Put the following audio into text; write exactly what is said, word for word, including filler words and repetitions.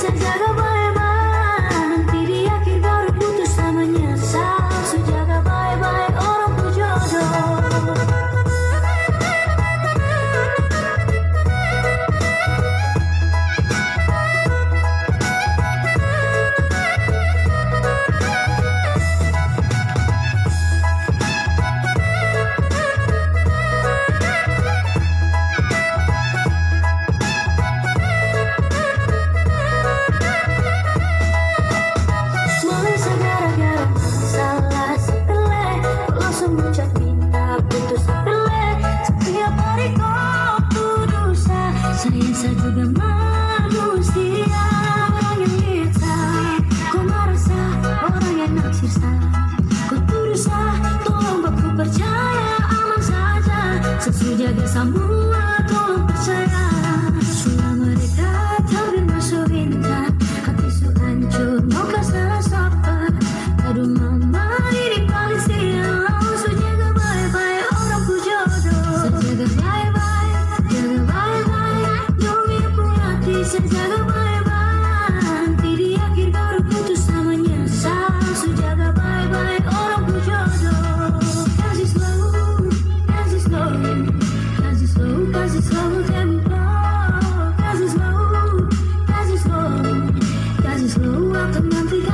Saya juga manusia, orang yang bisa. Kau merasa orang yang naksir. Kau berusaha, tolong aku percaya aman saja. Sesu jaga semua, tolong percaya. Selama dekat hampir masuk bintang, hati su hancur, mau salah sapa. Aduh mama, ini paling sial. Su jaga bye-bye, orang ku jodoh. Su jaga bye-bye, jaga bye-bye. Saya jaga bye-bye, nanti di akhir baru putus sama nyesal. Su jaga bye-bye, orang ku jodoh. Kasih slow, kasih slow, kasih slow, kasih slow tempo. Kasih slow, kasih slow, kasih slow, akan nanti